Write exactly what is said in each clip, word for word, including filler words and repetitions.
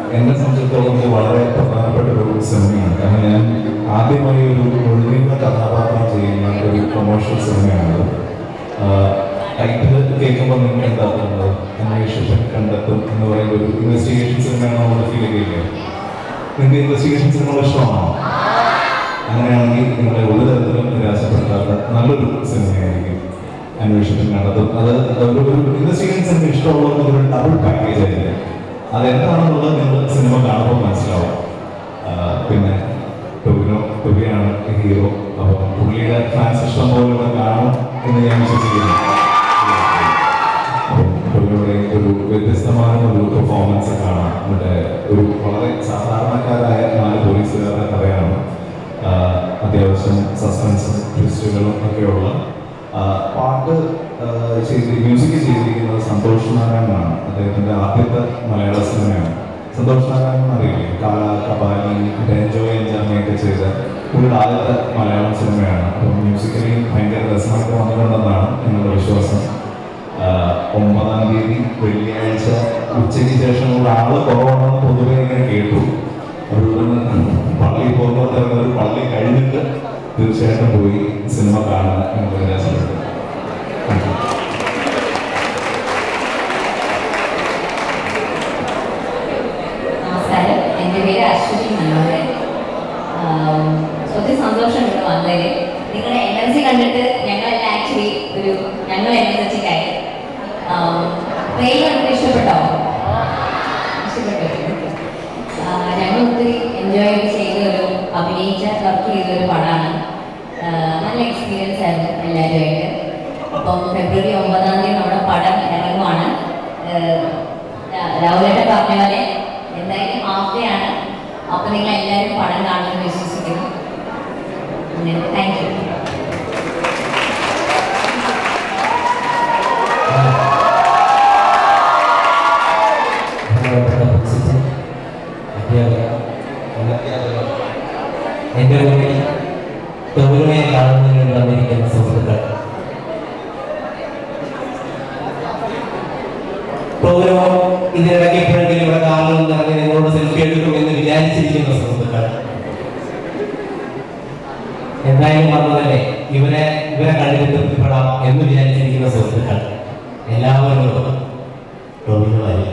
എന്നെ സംബന്ധിച്ചിടത്തോളം ഇത് വളരെ പ്രധാനപ്പെട്ട ഒരു സിനിമയാണ്. കാരണം ഞാൻ ആദ്യമായി ഒരു ഒഴിഞ്ഞ കഥാപാത്രം ചെയ്യുന്ന ഒരു കൊമേഴ്ഷ്യൽ സിനിമയാണത്. ടൈറ്റിൽ കേൾക്കുമ്പോൾ നിങ്ങൾക്ക് എന്താ തോന്നുന്നത്? അന്വേഷിച്ചും കണ്ടെത്തും എന്ന് പറയുന്ന ഒരു ഇൻവെസ്റ്റിഗേഷൻ സിനിമയാണ് നമ്മൾ ഫീൽ ചെയ്യുക. നിങ്ങൾക്ക് ഇൻവെസ്റ്റിഗേഷൻ സിനിമകൾ ഇഷ്ടമാണോ? അങ്ങനെയാണെങ്കിൽ നിങ്ങളെ ഒരു തരത്തിലും നിരാശപ്പെടുത്താത്ത നല്ലൊരു സിനിമയായിരിക്കും അന്വേഷിച്ചും കണ്ടെത്തും. അത് ഒരു ഇൻവെസ്റ്റിഗേഷൻ സിനിമ ഇഷ്ടമുള്ളവർക്ക് ഒരു ഡബിൾ പാക്കേജ് ആയിരിക്കും. അതെന്താണെന്നുള്ളത് നിങ്ങൾ സിനിമ കാണുമ്പോൾ മനസ്സിലാവും. പിന്നെ ടൊവിനോ ടൊവിയാണ് ഹീറോ. അപ്പോൾ പുള്ളിയുടെ ഫാൻസ് ഇഷ്ടം പോലെ കാണും എന്ന് ഞാൻ വിശ്വസിക്കുന്നു. അപ്പോൾ ടൊവിനോയുടെ ഒരു വ്യത്യസ്തമായ ഒരു പെർഫോമൻസ് കാണാം. ഇവിടെ ഒരു വളരെ സാധാരണക്കാരായ നാല് പോലീസുകാരുടെ കഥയാണ്. അത്യാവശ്യം സസ്പെൻസും ട്വിസ്റ്റുകളും ഒക്കെയുള്ള പാട്ട് ചെയ്ത് മ്യൂസിക് ചെയ്തിരിക്കുന്നത് സന്തോഷ് നാരായണനാണ്. അദ്ദേഹത്തിൻ്റെ ആദ്യത്തെ മലയാള സിനിമയാണ്. സന്തോഷ് നാരായണൻ അറിയില്ലേ? കാല കപാലി എൻജോയ് എൻജാമിയൊക്കെ ചെയ്ത പുള്ളിയുടെ ആദ്യത്തെ മലയാളം സിനിമയാണ്. അപ്പം മ്യൂസിക്കലി ഭയങ്കര രസമായിട്ട് വന്നിട്ടുണ്ടെന്നാണ് ഞങ്ങളുടെ വിശ്വാസം. ഒമ്പതാം തീയതി വെള്ളിയാഴ്ച ഉച്ചയ്ക്ക് ശേഷം ഇവിടെ ആള് കുറവാണെന്ന് പൊതുവെ ഇങ്ങനെ കേട്ടു. അതുകൊണ്ട് പള്ളി പോകുന്നവർ പള്ളി കഴിഞ്ഞിട്ട് തീർച്ചയായിട്ടും പോയി സിനിമ കാണാൻ ഞങ്ങൾ വിചാരിച്ചിട്ടുണ്ട്. നമസ്കാരം, എൻ്റെ പേര് അശ്വതി മനോഹരൻ. ഒത്തിരി സന്തോഷമുണ്ട് വന്നതിൽ. നിങ്ങളുടെ എനർജി കണ്ടിട്ട് ഞങ്ങളെല്ലാം ആക്ച്വലി ഒരു ഞങ്ങൾ എനർജറ്റിക്കായി. ട്രെയിലർ കണ്ടിട്ട് ഇഷ്ടപ്പെട്ടോ? ഇഷ്ടപ്പെട്ടു. ഞങ്ങൾ ഒത്തിരി എൻജോയ് ചെയ്ത ഒരു അഭിനയിച്ച വർക്ക് ചെയ്തൊരു പടമാണ്. നല്ല എക്സ്പീരിയൻസ് ആയിരുന്നു എല്ലാവരുമായിട്ട്. അപ്പം ഫെബ്രുവരി ഒമ്പതാം തീയതി നമ്മുടെ പടം ഇറങ്ങുവാണ്. രാവിലെ പറഞ്ഞ പോലെ എന്തായാലും ഹാഫ് ഡേ ആണ്. അപ്പം നിങ്ങൾ എല്ലാവരും പടം കാണുമെന്ന് വിശ്വസിക്കുന്നു. Thank you. എൻ്റെ കൂടെ ടൊവിനോയെ കാണുന്നതിന് വന്നിരിക്കുന്ന സുഹൃത്തുക്കൾ, ടൊവിനോ ഇതിനിടയ്ക്ക് എപ്പോഴെങ്കിലും ഇവിടെ കാണുമെന്ന് പറഞ്ഞ് നിങ്ങളോട് സെൽഫി എടുക്കുമെന്ന് വിചാരിച്ചിരിക്കുന്ന സുഹൃത്തുക്കൾ, എന്തായാലും വന്നതല്ലേ ഇവരെ ഇവരെ കണ്ടിട്ട് തൃപ്തിപ്പെടാം എന്ന് വിചാരിച്ചിരിക്കുന്ന സുഹൃത്തുക്കൾ, എല്ലാവരും ടൊവിനോ വരില്ല.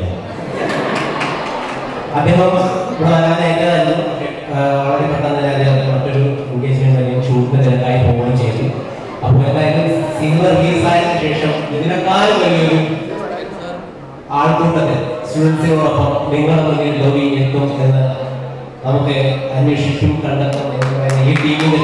അദ്ദേഹം ഇവിടെ വരാനായിട്ടായിരുന്നു. വളരെ പെട്ടെന്ന് തന്നെ മറ്റൊരു എൻഗേജ്മെന്റ് അല്ലെങ്കിൽ ഷൂട്ടിന് തിരക്കായി പോവുകയും ചെയ്തു. അപ്പോൾ എന്തായാലും സിനിമ റിലീസായതിനു ശേഷം ഇതിനേക്കാളും വലിയൊരു ആൾക്കൂട്ടത്തിൽ സ്റ്റുഡൻസിനോടൊപ്പം നിങ്ങളുടെ മുന്നിൽ ടൊവി എത്തും എന്ന് നമുക്ക് അന്വേഷിക്കും കണ്ടെത്തും എന്ന് പറയുന്ന ഈ ടീമിന്റെ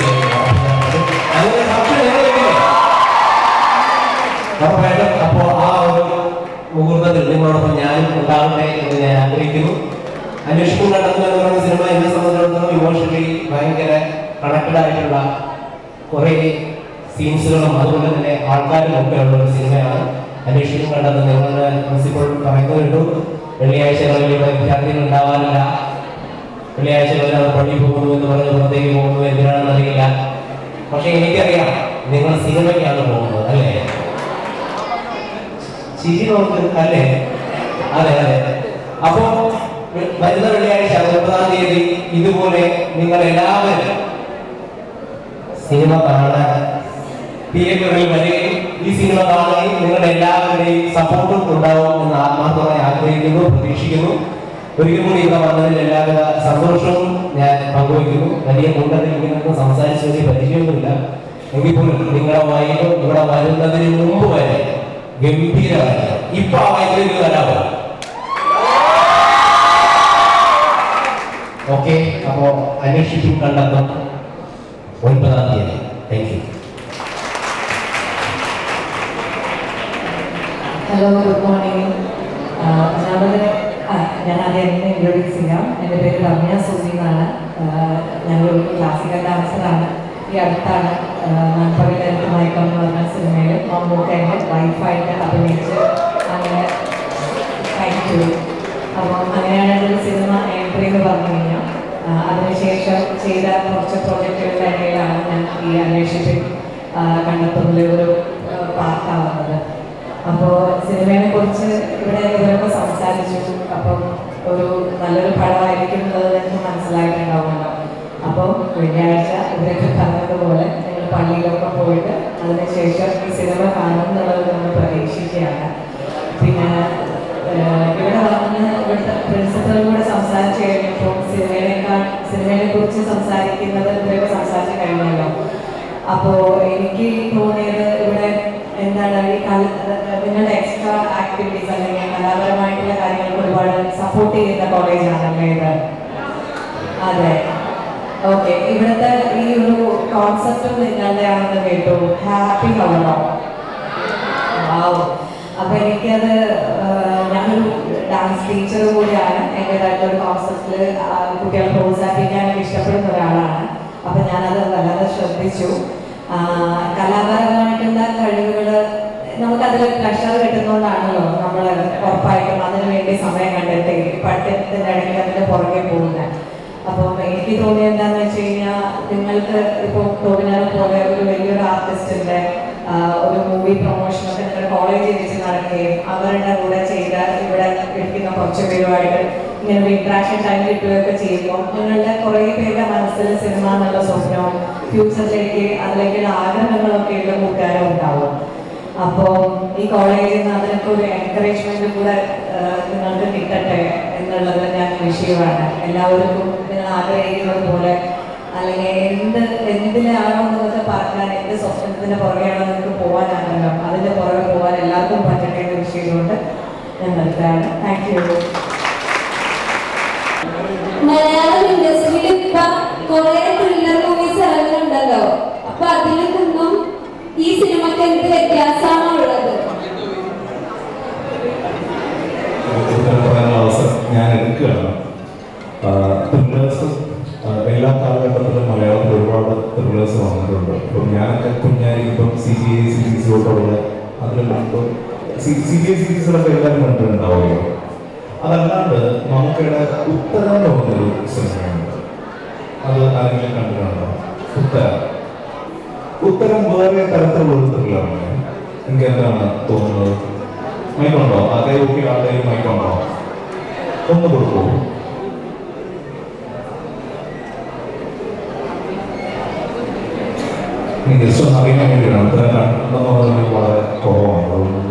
അപ്പോൾ ആ ഒരു മുഹൂർത്തത്തിൽ നിങ്ങളോടൊപ്പം ഞാനും ഉണ്ടാകട്ടെ എന്ന് ഞാൻ ആഗ്രഹിക്കുന്നു. അന്വേഷിക്കും കണ്ടെത്തുക എന്ന് പറയുന്ന സിനിമ എന്നെ സംബന്ധിച്ചിടത്തോളം ഇമോഷണലി ഭയങ്കര കണക്റ്റഡ് ആയിട്ടുള്ള കുറേ സീൻസുകളും അതുകൊണ്ട് തന്നെ ആൾക്കാരും ഒക്കെ ഉള്ള ഒരു സിനിമയാണ്. അന്വേഷിക്കും കണ്ടെത്തുന്നത് നിങ്ങളുടെ പ്രിൻസിപ്പൾ പറയുന്നുണ്ട്, വെള്ളിയാഴ്ചകളിൽ ഇവിടെ വിദ്യാർത്ഥികൾ ഉണ്ടാവാറില്ല, വെള്ളിയാഴ്ചകളിൽ അവർ പള്ളി പോകുന്നു എന്ന് പറഞ്ഞ് പുറത്തേക്ക് പോകുന്നു, എന്തിനാണെന്ന് അറിയില്ല. പക്ഷെ എനിക്കറിയാം നിങ്ങൾ സിനിമയ്ക്കാണ് പോകുന്നത് അല്ലേ? ചിരി നോക്ക് അല്ലേ? അതെ അതെ. അപ്പോ വരുന്ന വെള്ളിയാഴ്ച ഒമ്പതാം തീയതി ഇതുപോലെ നിങ്ങൾ എല്ലാവരും സിനിമ കാണാൻ തിയേറ്ററിൽ വരികയും ഈ സിനിമ കാണുകയും നിങ്ങളുടെ എല്ലാവരുടെയും സപ്പോർട്ടും ഉണ്ടാവും എന്ന് ആത്മാർത്ഥമായി ആഗ്രഹിക്കുന്നു, പ്രതീക്ഷിക്കുന്നു. ഒരിക്കൽ കൂടി ഇവിടെ വന്നതിൽ എല്ലാവിധ സന്തോഷവും ഞാൻ പങ്കുവയ്ക്കുന്നു. വലിയ കൂട്ടത്തിൽ ഇങ്ങനൊന്നും സംസാരിച്ചു വലിയ പരിചയമൊന്നുമില്ല. എങ്കിൽ പോലും നിങ്ങളുടെ വൈകി ഇവിടെ വരുന്നതിന് മുമ്പ് വരെ ഗംഭീരമായിരുന്നു. ഇപ്പൊ ആ വൈദ്യുതി വരാമോ? ഓക്കെ. അപ്പോ അന്വേഷിക്കും കണ്ടെത്തും ഒൻപതാം തീയതി. Thank you. Hello, good morning. ഞാൻ ആദ്യം എന്നെ ഇൻട്രൊഡ്യൂസ് ചെയ്യാം. എൻ്റെ പേര് രമ്യ സുനി എന്നാണ്. ഞാനൊരു ക്ലാസിക്കൽ ഡാൻസറാണ്. ഈ അടുത്താണ് നൻപകലത്ത് മയക്കം എന്ന് പറഞ്ഞ സിനിമയിൽ മമ്മൂക്കയുടെ വൈഫായിട്ട് അഭിനയിച്ച് അങ്ങനെ കഴിഞ്ഞു. അപ്പം അങ്ങനെയാണ് ഒരു സിനിമ എൻട്രി എന്ന് പറഞ്ഞു കഴിഞ്ഞാൽ. അതിനുശേഷം ചെയ്ത കുറച്ച് പ്രോജക്റ്റുകളുടെ ഇടയിലാണ് ഞാൻ ഈ അന്വേഷിപ്പിൽ കണ്ടെത്തുന്നതിൽ ഒരു പാർട്ടാവുന്നത്. അപ്പോൾ സിനിമയെ കുറിച്ച് ഇവിടെ ഇവരൊക്കെ സംസാരിച്ചു. അപ്പം ഒരു നല്ലൊരു പടമായിരിക്കും എന്നുള്ളത് നിങ്ങൾക്ക് മനസ്സിലായിട്ടുണ്ടാവുമല്ലോ. അപ്പോൾ വെള്ളിയാഴ്ച ഇവരൊക്കെ പറഞ്ഞതുപോലെ നിങ്ങൾ പള്ളിയിലൊക്കെ പോയിട്ട് അതിനുശേഷം ഈ സിനിമ കാണും എന്നുള്ളത് നമ്മൾ പ്രതീക്ഷിക്കുകയാണ്. പിന്നെ ഇവിടെ വന്ന് ഇവിടുത്തെ പ്രിൻസിപ്പലും കൂടെ സംസാരിച്ച് കഴിഞ്ഞപ്പോൾ സിനിമയേക്കാൾ സിനിമയെ കുറിച്ച് സംസാരിക്കുന്നത് ഇവരൊക്കെ സംസാരിച്ച് കഴിഞ്ഞല്ലോ. അപ്പോൾ എനിക്ക് തോന്നിയത് ഇവിടെ എന്താണ് ഈ കല നിങ്ങളുടെ എക്സ്ട്രാ ആക്ടിവിറ്റീസ് അല്ലെങ്കിൽ കലാപരമായിട്ടുള്ള കാര്യങ്ങൾക്ക് ഒരുപാട് സപ്പോർട്ട് ചെയ്യുന്ന കോളേജാണല്ലേ ഇത്? അതെ, ഓക്കെ. ഇവിടുത്തെ ഈ ഒരു കോൺസെപ്റ്റും നിങ്ങളുടെ ആണെന്ന് കേട്ടു. ഹാപ്പി ഹവറോ? വാവ്. അപ്പൊ എനിക്കത് ഞാനൊരു ഡാൻസ് ടീച്ചർ കൂടിയാണ്. എൻ്റെതായിട്ടുള്ള കോൺസെപ്റ്റിൽ കുട്ടികളെ പ്രോത്സാഹിപ്പിക്കാനൊക്കെ ഇഷ്ടപ്പെടുന്ന ഒരാളാണ്. അപ്പൊ ഞാനത് വളരെ ശ്രദ്ധിച്ചു. കലാപരമായിട്ടുള്ള കഴിവുകൾ നമുക്കതിൽ പ്രഷർ കിട്ടുന്നതുകൊണ്ടാണല്ലോ നമ്മൾ ഉറപ്പായിട്ടും അതിനു വേണ്ടി സമയം കണ്ടെത്തി പഠിത്തത്തിൻ്റെ ഇടയ്ക്ക് അതിൻ്റെ പുറകെ പോകുന്നത്. അപ്പം എനിക്ക് തോന്നിയത് എന്താണെന്ന് വെച്ച് കഴിഞ്ഞാൽ നിങ്ങൾക്ക് ഇപ്പോൾ ടോവിനോയെ പോലെ ഒരു വലിയൊരു ആർട്ടിസ്റ്റിൻ്റെ ഒരു മൂവി പ്രൊമോഷനൊക്കെ നിങ്ങളുടെ കോളേജിൽ വെച്ച് നടക്കുകയും അവരുടെ കൂടെ ചെയ്ത ഇവിടെ എടുക്കുന്ന കുറച്ച് പേരുമായിട്ട് ഇങ്ങനെ ഒരു ഇൻട്രാക്ഷൻ ടൈം കിട്ടുകയൊക്കെ ചെയ്യുമ്പോൾ നിങ്ങളുടെ കുറേ പേരുടെ മനസ്സിൽ സിനിമ എന്നുള്ള സ്വപ്നവും ഫ്യൂച്ചറിലേക്ക് അതിലേക്കുള്ള ആഗ്രഹങ്ങളൊക്കെ ഉള്ള കൂട്ടുകാരും ഉണ്ടാവും. അപ്പോൾ ഈ കോളേജിൽ നിന്ന് അതിനൊക്കെ ഒരു എൻകറേജ്മെന്റ് കൂടെ നിങ്ങൾക്ക് കിട്ടട്ടെ എന്നുള്ളത് ഞാൻ വിഷയമാണ്. എല്ലാവർക്കും നിങ്ങൾ ആഗ്രഹിക്കുന്നത് പോലെ അല്ലെങ്കിൽ എന്ത് എന്തിലാണോ നിങ്ങൾക്ക് പറഞ്ഞാൽ എന്ത് സ്വപ്നത്തിന്റെ പുറകെയാണോ നിങ്ങൾക്ക് പോകാൻ ആഗ്രഹം അതിന്റെ പുറകെ പോകാൻ എല്ലാവർക്കും പറ്റട്ടെ എന്ന വിഷയമുണ്ട് ഞാൻ നിർത്തുകയാണ്. Thank you. മലയാളം ഇൻഡസ്ട്രിയിൽ ഇപ്പൊ കുറെ ത്രില്ലർ മൂവീസ് ഇറങ്ങുന്നുണ്ടല്ലോ. അപ്പൊ അതിൽ നിന്നും ഈ സിനിമക്ക് എന്ത് വ്യത്യാസമാണോ ഉള്ളത്? അവസരം ഞാൻ എടുക്കുകയാണ്. ത്രില്ലേഴ്സ് എല്ലാ കാലഘട്ടത്തിലും മലയാളത്തിൽ ഒരുപാട് ത്രില്ലേഴ്സ് വന്നിട്ടുണ്ട്. ഇപ്പം ഞാനൊക്കെ കുഞ്ഞായിരിക്കും സി ബി ഐ സീരീസിലോട്ടുള്ള അതിൽ മുമ്പ് സി ബി ഐ സീരീസിലൊക്കെ എല്ലാവരും കണ്ടിട്ടുണ്ടാവുമല്ലോ. അതല്ലാണ്ട് നമുക്കിടെ ഉത്തരം തോന്നുന്നൊരു സിനിമയുണ്ട്. അത് ആരെങ്കിലും കണ്ടിട്ടുണ്ടോ? ഉത്തരം ഉത്തരം വേറെ തരത്തിലുള്ള ഒരു ത്രില്ലാണ്. എനിക്ക് എന്താണ് തോന്നുന്നത്? മൈക്കുണ്ടോ? അതേ ഓക്കെ, ആളുടെ മൈക്കുണ്ടോ? ഒന്ന് കൊടുക്കൂ. എനിക്ക് ജസ്റ്റ് ഒന്ന് അറിയാൻ വേണ്ടിയിട്ടാണ്. ഉത്തരം കണ്ടെന്ന് പറഞ്ഞാൽ വളരെ കുറവാണ്. അതുകൊണ്ട്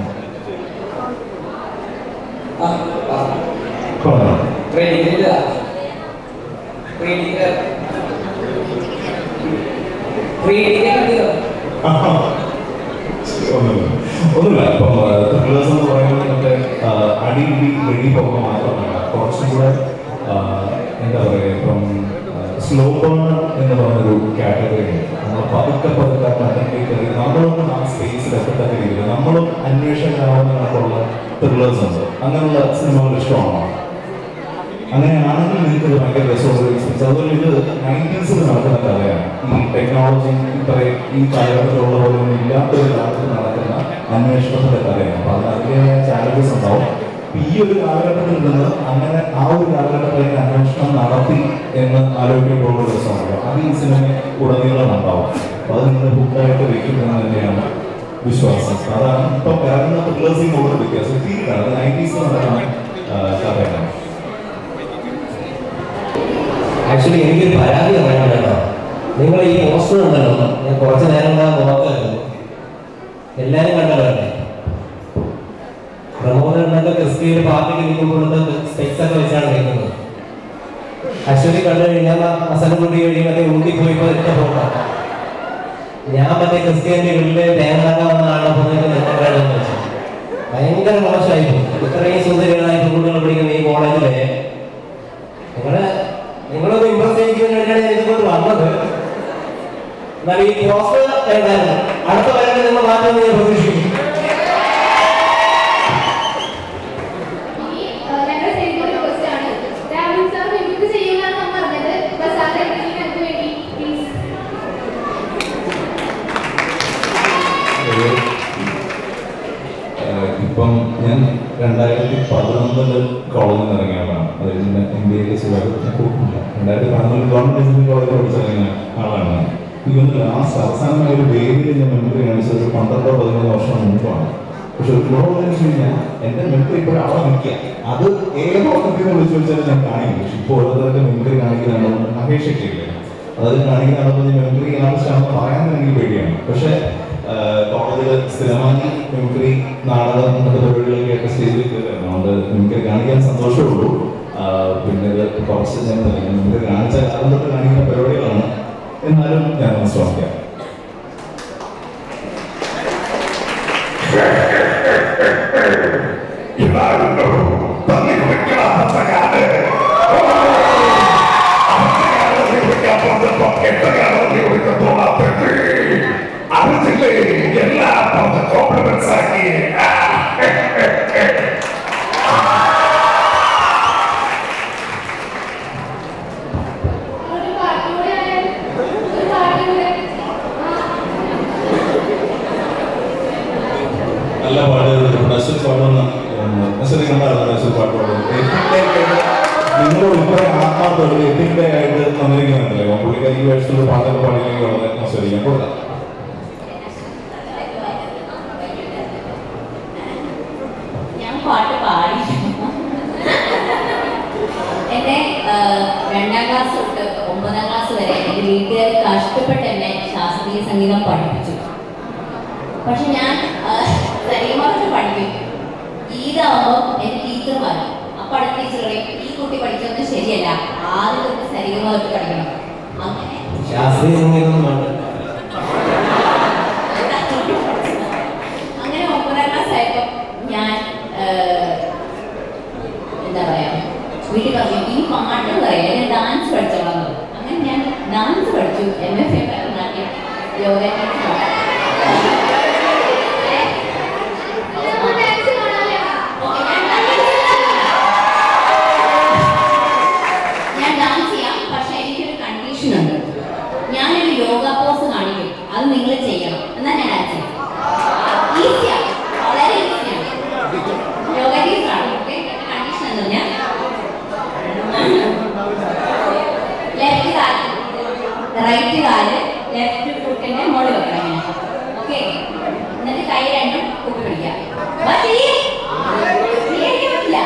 ഒന്നുമില്ല. ഇപ്പം ത്രില്ലേഴ്സ് എന്ന് പറയുന്നത് മറ്റേ അടി ഇടി വെടിപ്പൊക്കെ മാത്രമല്ല, കുറച്ചും കൂടെ എന്താ പറയുക, ഇപ്പം സ്ലോ ബേൺ എന്ന് പറഞ്ഞൊരു കാറ്റഗറി ഉണ്ട്. നമ്മൾ പതുക്കെ പതുക്കെ കണ്ടന്റിലേക്ക് കയറി നമ്മളൊന്നും ആ സ്പേസിൽ എത്തത്തക്ക രീതിയിൽ നമ്മളും അന്വേഷകരാവുന്നതിനൊക്കെയുള്ള ത്രില്ലേഴ്സ് ഉണ്ട്. അങ്ങനെയുള്ള സിനിമകൾ ഇഷ്ടമാണോ? അങ്ങനെയാണെങ്കിൽ നിങ്ങൾക്ക് ഇത് ഭയങ്കര രസമുള്ള എക്സ്പീരിയൻസ്. അതുപോലെ ഇത് നയൻറ്റീൻസിൽ നടക്കുന്ന കഥയാണ്. ഈ ടെക്നോളജി ഇത്രയും ഈ കാലഘട്ടത്തിലുള്ള പോലെ ഒന്നും ഇല്ലാത്തൊരു കാലത്ത് നടക്കുന്ന അന്വേഷണത്തിന്റെ കഥയാണ്. അപ്പോൾ അത് അതിൻ്റെതായ ചാലഞ്ചസ് ഉണ്ടാവും. ഈ ഒരു കാലഘട്ടത്തിൽ നിന്ന് അങ്ങനെ ആ ഒരു കാലഘട്ടത്തിലേക്ക് അന്വേഷണം നടത്തി എന്ന് ആലോചിക്കുമ്പോൾ ഒരു രസമുണ്ട്. അത് ഈ സിനിമ ഉടനീളം ഉണ്ടാവും. അപ്പോൾ അത് നിങ്ങൾ ബുക്കായിട്ട് വെക്കുന്നത് തന്നെയാണ് വിശ്വാസം. അതാണ് ഇപ്പം ഇറങ്ങുന്ന ത്രില്ലേഴ്സിനോട് വ്യത്യാസം. തീരാണ് നയൻറ്റീസിൽ നടക്കുന്ന കഥയാണ്. ആക്ച്വലി എനിക്കൊരു പരാതി പറയാൻ കേട്ടോ. നിങ്ങൾ ഈ പോസ്റ്റർ ഉണ്ടല്ലോ, ഞാൻ കുറച്ച് നേരം നോക്കായിരുന്നു. എല്ലാവരും കണ്ടല്ലോ പ്രമോദനൊക്കെ ക്രിസ്ത്യൻ പാർട്ടിക്ക് നിൽക്കുമ്പോഴത്തെ സ്പെക്സ് ഒക്കെ വെച്ചാണ് നിൽക്കുന്നത്. ആക്ച്വലി കണ്ടു കഴിഞ്ഞാൽ മസനക്കുട്ടി വഴി മറ്റേ ഊട്ടിപ്പോയിപ്പോ എന്റെ പോക്കാം. ഞാൻ മറ്റേ ക്രിസ്ത്യന്റെ വീട്ടില് തേങ്ങാക്കാൻ വന്നതാണ് പോകുന്നത് വെച്ചാൽ ഭയങ്കര മോശമായി. ഇത്രയും സുന്ദരികളായ പെൺകുട്ടികൾ പഠിക്കുന്ന ഈ കോളേജിലെ നിങ്ങള് നിങ്ങളൊന്ന് ഇമ്പ്രസ് ചെയ്യിക്കാൻ വേണ്ടിയാണ് ഇതുകൊണ്ട് വന്നത്. എന്നാൽ ഈ പോസ്റ്റർ എന്തായാലും അടുത്ത വരെ നിങ്ങൾ മാറ്റം ഞാൻ പ്രതീക്ഷിക്കും. ഇപ്പം ഞാൻ രണ്ടായിരത്തി പതിനൊന്നില് കോളേജിൽ നിന്ന് ഇറങ്ങിയതാണ്. അത് എം ബി എ കൂട്ടില്ല. രണ്ടായിരത്തി പതിനൊന്നിൽ ഗവൺമെന്റ് എഞ്ചിനീയറിംഗ് കോളേജിൽ പഠിച്ചിറങ്ങിയ ആളാണ്. ഇതൊന്നും ലാസ്റ്റ് അവസാനമായ ഒരു വേദിയിൽ ഞാൻ മെമ്മറി കാണിച്ചത് ഒരു പന്ത്രണ്ടോ പതിമൂന്ന് വർഷം മുമ്പാണ്. പക്ഷെ ഒരു ഗുണമെന്ന് വെച്ച് കഴിഞ്ഞാൽ എൻ്റെ മെമ്മറി ഇപ്പോഴും അവിടെ നിൽക്കുക. അത് ഏത് ഓട്ടത്തിൽ നിന്ന് വിളിച്ചു ചോദിച്ചാലും ഞാൻ കാണിക്കും. പക്ഷെ ഇപ്പോൾ ഓരോരുത്തരുടെ മെമ്മറി കാണിക്കുന്നതാണോ മഹേഷ് ഒക്കെ ഇല്ലേ, അതായത് കാണിക്കുന്നതാണോ മെമ്മറി ആവശ്യമാണെന്ന് പറയാൻ എനിക്ക് പേടിയാണ്. പക്ഷെ കോളേജിൽ സ്ഥിരമായി മെമ്മറി നാടകം മറ്റു പരിപാടികളൊക്കെ സ്റ്റേജിൽ കയറുന്നു. അതുകൊണ്ട് മെമ്മറി കാണിക്കാൻ സന്തോഷമേ ഉള്ളൂ. പിന്നെ ഇത് കുറച്ച് ഞാൻ മെമ്മറി കാണിച്ച കാലം തൊട്ട് കാണിക്കുന്ന പരിപാടികളാണ്. എന്നാലും ഞാൻ മനസ്സിലാക്കാം. നല്ല പാട്ട് നഴ്സറി പാടുന്ന നഴ്സറി കണ്ടായിരുന്നു. നഴ്സറി പാട്ട് പാടുന്നത് നിങ്ങൾ ഉൾപ്പെടെ ആത്മാർത്ഥോട് എത്തിൻ്റെ ആയിട്ട് തന്നിരിക്കുന്നുണ്ടല്ലോ. പുള്ളിക്കാരി ഈ വേഷത്തിലുള്ള പാട്ടൊക്കെ പാടില്ലെങ്കിൽ വളരെ നഴ്സറിക്കാൻ കൊടുക്കാം. ഞാൻ പാട്ട് പാടി. എന്നെ രണ്ടാം ക്ലാസ് തൊട്ട് ഒമ്പതാം ക്ലാസ് വരെ എൻ്റെ വീട്ടുകാർ കഷ്ടപ്പെട്ട് എന്നെ ശാസ്ത്രീയ സംഗീതം പഠിപ്പിച്ചു. പക്ഷെ ഞാൻ സരിഗമൊക്കെ പഠിക്കും. ഗീതാവുമ്പോൾ എൻ്റെ ടീച്ചർ പറഞ്ഞു. അപ്പോൾ അടുത്ത ടീച്ചർ പറയും, ഈ കുട്ടി പഠിക്കുന്നത് ശരിയല്ല, ആദ്യം തൊട്ട് സരിഗമൊക്കെ പഠിക്കണം. അങ്ങനെ ശാസ്ത്രീയ സംഗീതം അങ്ങനെ ഒമ്പതാം ക്ലാസ് ആയപ്പോൾ ഞാൻ എന്താ പറയാ വീട്ടിൽ പറഞ്ഞു, ഈ പാട്ട് പറയാം, ഞാൻ ഡാൻസ് പഠിച്ചോളാം. അങ്ങനെ ഞാൻ ഡാൻസ് പഠിച്ചു. M F A Bharatanatyam, yoga. ഞാനൊരു യോഗ പോസ് കാണിക്കും, അത് നിങ്ങൾ ചെയ്യണം. എന്നാ ഞാൻ ഡാൻസ് ചെയ്യും. ഈസിയാണ്, വളരെ ഈസിയാണ്. യോഗ ടീച്ചറാണ്. കണ്ടീഷൻ എന്ന് പറഞ്ഞാൽ ലെഫ്റ്റ് കാല് റൈറ്റ് കാല് ലെഫ്റ്റ് ഫുട്ടിന്റെ മുകളിൽ വെക്കണം. ഓക്കെ, എന്നിട്ട് കൈ രണ്ടും കൂട്ടി പിടിക്കാം. പറ്റില്ല.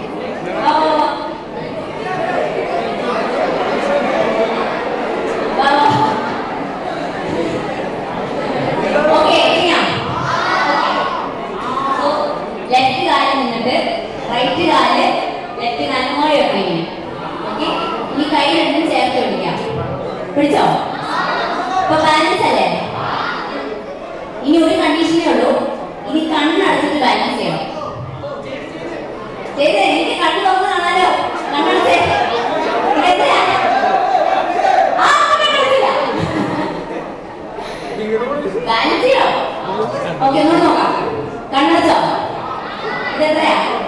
ലെഫ്റ്റ് കാല് നിന്നിട്ട് റൈറ്റ് കാല് ലെഫ്റ്റ് കാല് മോളി വെക്കണം ഇങ്ങനെ. ഓക്കെ, ഈ കൈ രണ്ടും ചേർത്ത് പിടിക്കാം. പിടിച്ചോ? ഇപ്പൊ ബാലൻസ് അല്ലേ? ഇനി ഒരു കണ്ടീഷനേ ഉള്ളൂ. ഇനി കണ്ണടച്ചിട്ട് ബാലൻസ് ചെയ്യണം. ചെയ്തേ, എനിക്ക് കണ്ണ് തുറന്ന് കാണാലോ. കണ്ണടച്ചേ. ബാലൻസ് ചെയ്യണം. ഓക്കെ, ഒന്നും നോക്കാം. കണ്ണടച്ചോ? ഇതെത്രയാ?